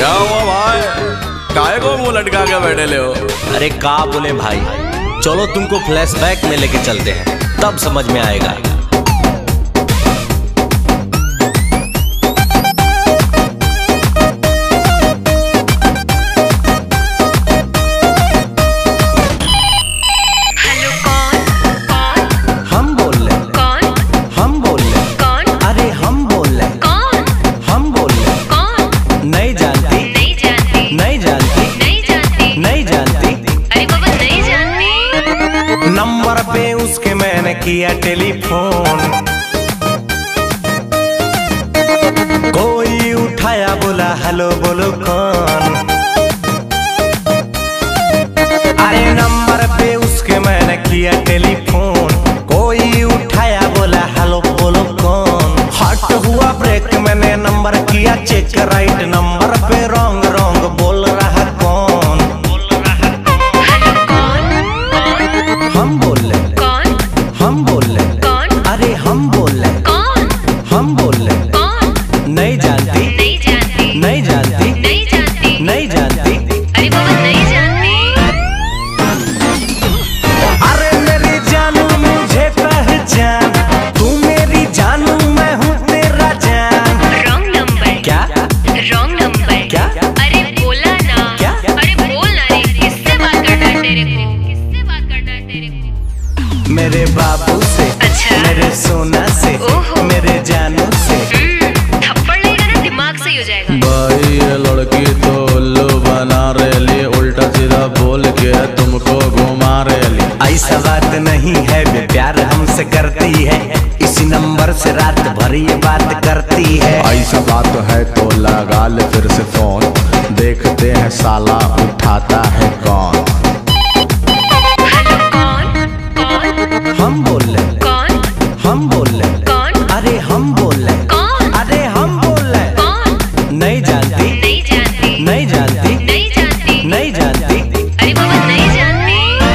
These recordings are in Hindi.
क्या हुआ भाई, काहे को मुंह लटका के बैठे ले हो? अरे का बोले भाई, चलो तुमको फ्लैशबैक में लेके चलते हैं, तब समझ में आएगा। नंबर पे उसके मैंने किया टेलीफोन, कोई उठाया बोला हेलो बोलो कौन। अरे नंबर पे उसके मैंने किया टेलीफोन, कोई उठाया बोला हेलो बोलो कौन। हट हुआ ब्रेक, मैंने नंबर किया चेक, राइट नंबर पे रॉन्ग रॉन्ग बोल रहा कौन। हम बोल रहे कौन, हम बोल रहे कौन, अरे हम बोल रहे कौन, हम बोल रहे कौन। नहीं जानती, नहीं जानती, नहीं जानती, नहीं जानती, नहीं जानती, अरे बाबा नहीं जानती। अरे मेरी जानू मुझे पहचान, तू मेरी जानू मैं हूँ तेरा जान। Wrong number. क्या रॉन्ग नंबर क्या? अरे बोला ना क्या? अरे बोल ना रे, किससे बात करना है तेरे को, किससे बात करना है तेरे को? मेरे बाबू से, अच्छा। मेरे सोना से, ओहो। मेरे जानू से। थप्पड़ लगेगा ना दिमाग सही हो जाएगा। भाई ये लड़की तो उल्लू बना रही, उल्टा सीधा बोल के तुमको घुमा रही। ऐसा बात नहीं है, वे प्यार हमसे करती है, इसी नंबर से रात भर ये बात करती है। ऐसा बात है तो लगा ले फिर से फोन, देखते हैं साला उठाता है कौन। हम बोल रहे कौन, हम बोल रहे कौन, अरे हम बोल रहे कौन, अरे हम बोल रहे कौन। नहीं जानती, नहीं जानती, नहीं जानती, नहीं जानती, नहीं जानती, अरे बाबा नहीं जानती।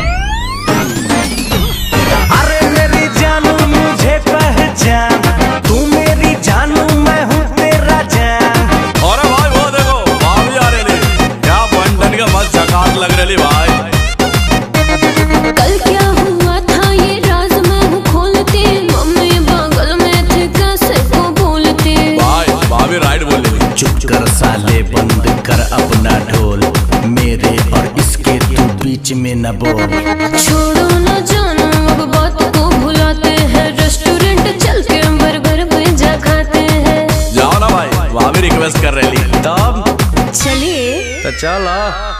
अरे मेरी जानू मुझे पहचान, तू मेरी जानू मैं हूँ तेरा जान। अरे भाई वो देखो भाभी आ रही, क्या बंटन का मस्त झकास लग रही भाई। कल क्या हुआ था ये राज मैं हूँ खोलती, मम्मी बगल में थे कैसे को बोलती। भाई भाभी राइट बोल रही। चुप कर साले, बंद कर अपना ढोल, मेरे और इसके तू बीच में न बोल। छोड़ो न जानो अब बात को भुलाते हैं, रेस्टोरेंट चल के बर्गर पिज्जा खाते हैं। जाओ ना भाई, भाभी रिक्वेस्ट कर रही। तब चलिए तो चलो।